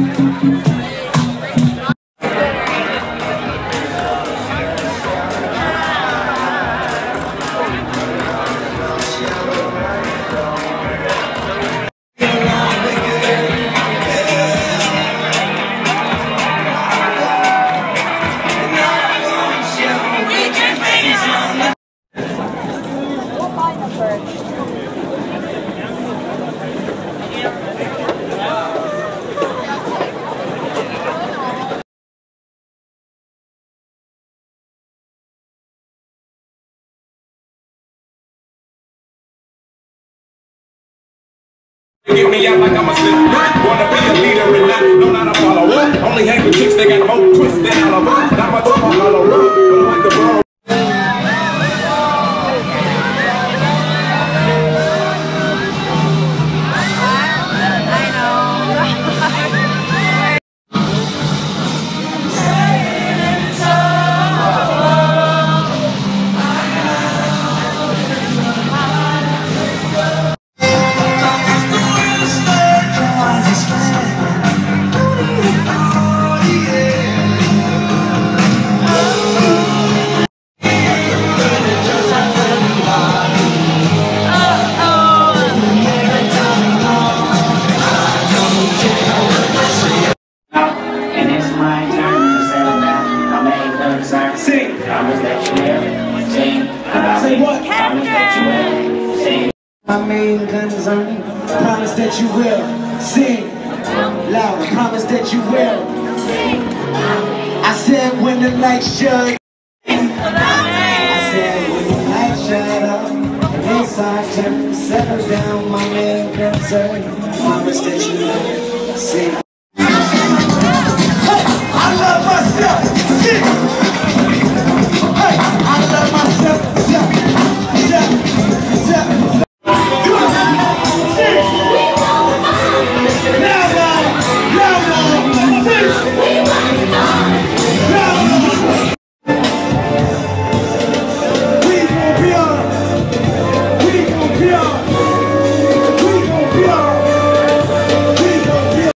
Get me out like I'm a slip. Wanna be a leader and not know how to follow up. Only hang with chicks that got more twists than Alabama. Not my dog on hollow road, but I like the bro. Sing. Promise that you will. Sing. Say what? Promise that you will. Sing. My main concern. Promise that you will. Sing. Loud. Promise that you will. Sing. I said when the lights shut. I said when the lights shut up. And inside turn. Settle down. My main concern. Promise that you will. Sing.